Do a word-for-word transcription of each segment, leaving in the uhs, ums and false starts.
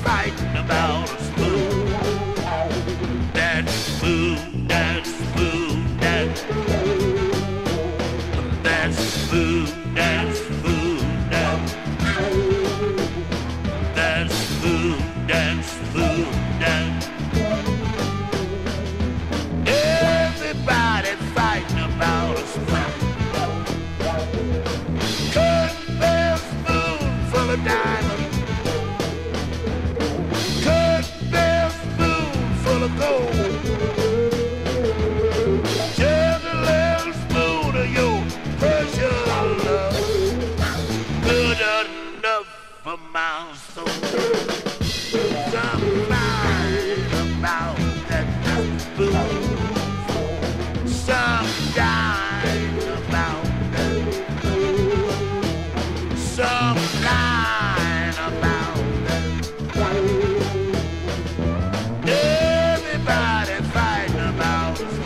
fighting about a spoon. That spoon, that spoon, that that spoon, that spoon, that that spoon, that spoon, that everybody fighting about a spoon. Couldn't bear a spoon full of diamonds. Couldn't bear a spoon full of gold. Just a little spoon of your precious love, good enough for my soul. Something about that spoon. Something about that. Something about that. Everybody fighting about us.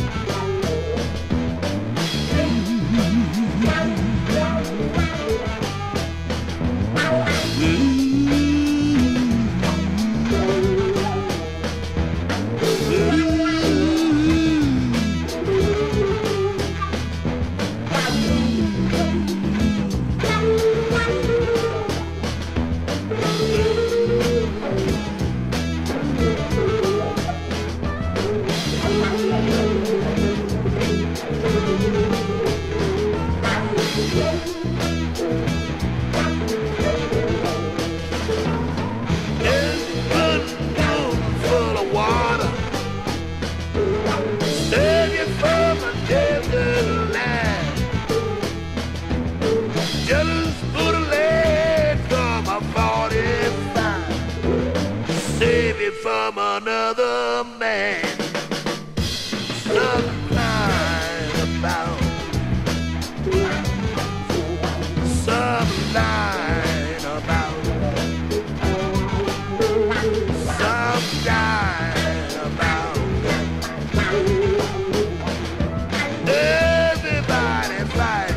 From another man, some line about, some line about, some line about. Everybody fight.